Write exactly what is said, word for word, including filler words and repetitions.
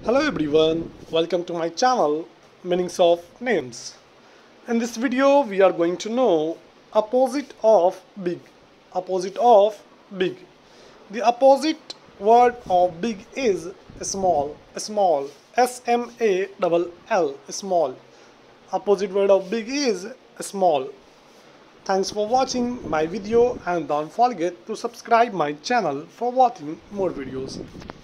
Hello everyone, welcome to my channel Meanings of Names. In this video we are going to know opposite of big. Opposite of big. The opposite word of big is small. Small. S M A L L. Small. Opposite word of big is small. Thanks for watching my video and don't forget to subscribe my channel for watching more videos.